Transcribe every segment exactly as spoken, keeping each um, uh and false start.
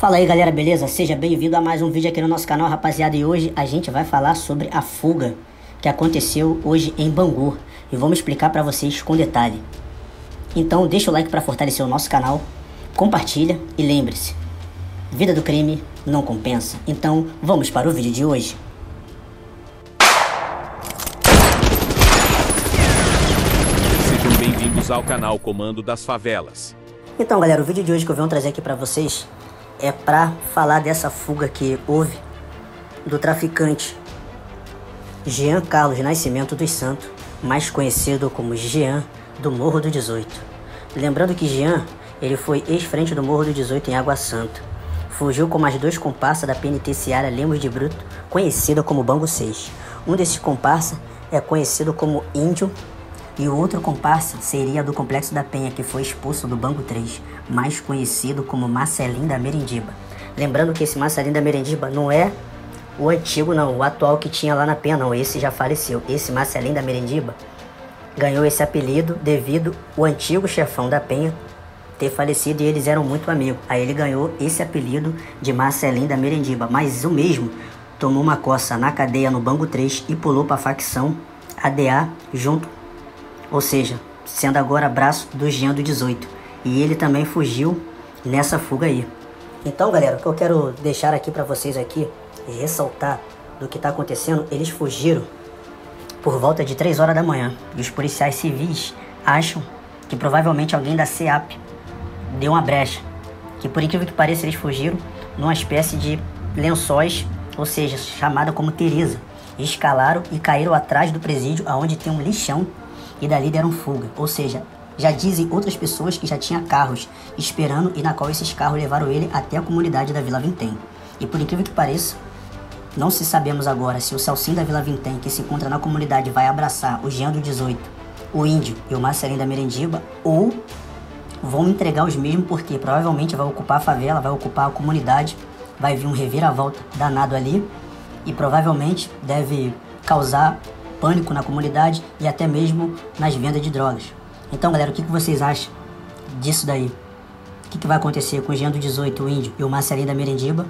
Fala aí galera, beleza? Seja bem-vindo a mais um vídeo aqui no nosso canal, rapaziada. E hoje a gente vai falar sobre a fuga que aconteceu hoje em Bangu e vamos explicar pra vocês com detalhe. Então deixa o like pra fortalecer o nosso canal, compartilha e lembre-se, vida do crime não compensa. Então vamos para o vídeo de hoje. Sejam bem-vindos ao canal Comando das Favelas. Então galera, o vídeo de hoje que eu venho trazer aqui pra vocês é pra falar dessa fuga que houve do traficante Jean Carlos Nascimento dos Santos, mais conhecido como Jean do Morro do dezoito. Lembrando que Jean, ele foi ex-frente do Morro do dezoito em Água Santa. Fugiu com mais dois comparsas da penitenciária Lemos de Brito, conhecida como Bangu seis. Um desses comparsas é conhecido como Índio, e o outro comparsa seria do Complexo da Penha, que foi expulso do Bangu três, mais conhecido como Marcelinho da Merendiba. Lembrando que esse Marcelinho da Merendiba não é o antigo não, o atual que tinha lá na Penha não, esse já faleceu. Esse Marcelinho da Merendiba ganhou esse apelido devido ao antigo chefão da Penha ter falecido e eles eram muito amigos. Aí ele ganhou esse apelido de Marcelinho da Merendiba, mas o mesmo tomou uma coça na cadeia no Bangu três e pulou para a facção A D A junto, ou seja, sendo agora braço do Jean do dezoito. E ele também fugiu nessa fuga aí. Então galera, o que eu quero deixar aqui para vocês aqui e ressaltar do que está acontecendo, eles fugiram por volta de três horas da manhã. E os policiais civis acham que provavelmente alguém da C E A P deu uma brecha. Que por incrível que pareça, eles fugiram numa espécie de lençóis, ou seja, chamada como Teresa. Escalaram e caíram atrás do presídio, onde tem um lixão, e dali deram fuga. Ou seja, já dizem outras pessoas que já tinha carros esperando e na qual esses carros levaram ele até a comunidade da Vila Vintém. E por incrível que pareça, não se sabemos agora se o Celcinho da Vila Vintém, que se encontra na comunidade, vai abraçar o Jean do dezoito, o Índio e o Marcelinho da Merendiba, ou vão entregar os mesmos, porque provavelmente vai ocupar a favela, vai ocupar a comunidade, vai vir um reviravolta danado ali e provavelmente deve causar pânico na comunidade e até mesmo nas vendas de drogas. Então galera, o que, que vocês acham disso daí? O que, que vai acontecer com o Jean do dezoito, o Índio e o Marcelinho da Merendiba?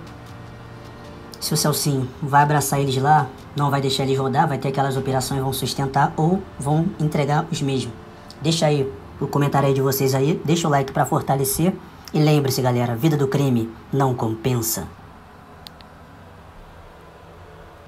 Se o Celcinho vai abraçar eles lá, não vai deixar eles rodar, vai ter aquelas operações, vão sustentar ou vão entregar os mesmos? Deixa aí o comentário aí de vocês aí, deixa o like para fortalecer e lembre-se galera, vida do crime não compensa.